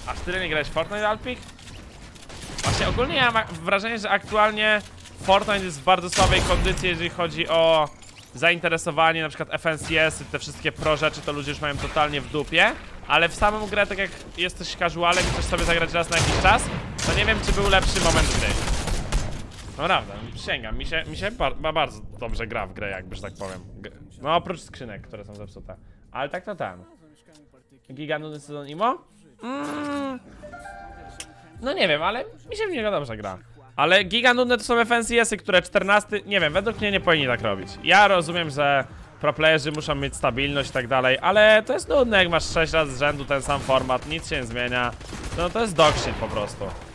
Aż tyle nie grałeś w Fortnite, Alpik? Właśnie ogólnie ja mam wrażenie, że aktualnie Fortnite jest w bardzo słabej kondycji, jeżeli chodzi o zainteresowanie, na przykład FNCS-y, te wszystkie pro rzeczy, to ludzie już mają totalnie w dupie. Ale w samą grę, tak jak jesteś casualem i chcesz sobie zagrać raz na jakiś czas, to nie wiem, czy był lepszy moment gry. Naprawdę, przysięgam, mi się bardzo dobrze gra w grę, jakby, że tak powiem. No oprócz skrzynek, które są zepsute. Ale tak to ten. Gigantyczny sezon IMO? No nie wiem, ale mi się w niego dobrze gra. Ale giga nudne to są FNCS-y, które 14... Nie wiem, według mnie nie powinni tak robić. Ja rozumiem, że proplayerzy muszą mieć stabilność i tak dalej, ale to jest nudne, jak masz 6 razy z rzędu ten sam format, nic się nie zmienia. No to jest dog shit po prostu.